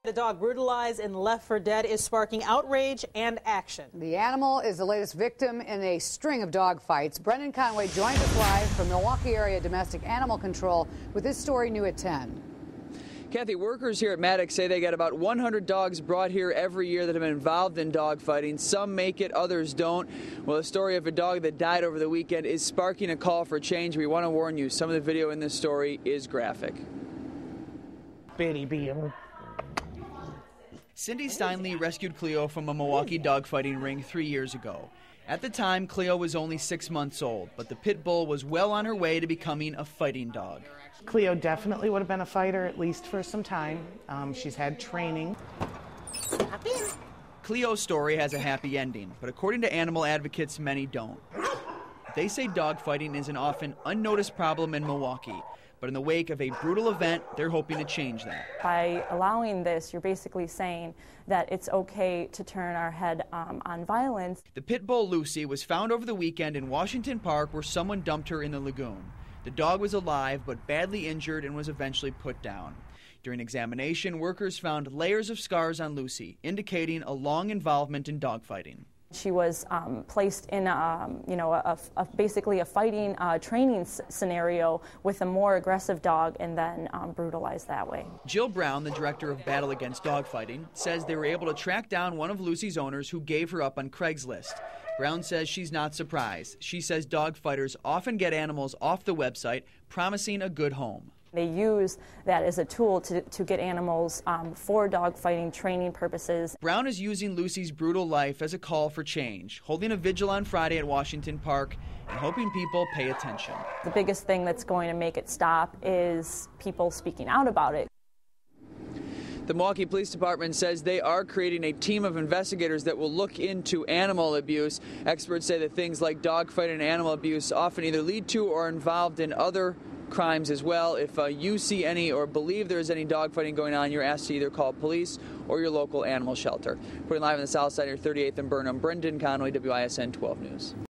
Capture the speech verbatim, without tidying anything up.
The dog brutalized and left for dead is sparking outrage and action. The animal is the latest victim in a string of dog fights. Brendan Conway joins us live from Milwaukee area domestic animal control with this story new at ten. Kathy, workers here at Maddox say they get about one hundred dogs brought here every year that have been involved in dog fighting. Some make it, others don't. Well, the story of a dog that died over the weekend is sparking a call for change. We want to warn you, some of the video in this story is graphic. Betty Beal. Cindy Steinle rescued Cleo from a Milwaukee dogfighting ring three years ago. At the time, Cleo was only six months old, but the pit bull was well on her way to becoming a fighting dog. Cleo definitely would have been a fighter, at least for some time. Um, she's had training. Cleo's story has a happy ending, but according to animal advocates, many don't. They say dogfighting is an often unnoticed problem in Milwaukee. But in the wake of a brutal event, they're hoping to change that. By allowing this, you're basically saying that it's okay to turn our head um, on violence. The pit bull Lucy was found over the weekend in Washington Park where someone dumped her in the lagoon. The dog was alive but badly injured and was eventually put down. During examination, workers found layers of scars on Lucy, indicating a long involvement in dogfighting. She was um, placed in, um, you know, a, a, basically a fighting uh, training s scenario with a more aggressive dog and then um, brutalized that way. Jill Brown, the director of Battle Against Dogfighting, says they were able to track down one of Lucy's owners who gave her up on Craigslist. Brown says she's not surprised. She says dogfighters often get animals off the website, promising a good home. They use that as a tool to, to get animals um, for dogfighting training purposes. Brown is using Lucy's brutal life as a call for change, holding a vigil on Friday at Washington Park and hoping people pay attention. The biggest thing that's going to make it stop is people speaking out about it. The Milwaukee Police Department says they are creating a team of investigators that will look into animal abuse. Experts say that things like dogfighting and animal abuse often either lead to or are involved in other crimes as well. If uh, you see any or believe there is any dogfighting going on, you're asked to either call police or your local animal shelter. Reporting live on the south side of thirty-eighth and Burnham, Brendan Conway, W I S N twelve News.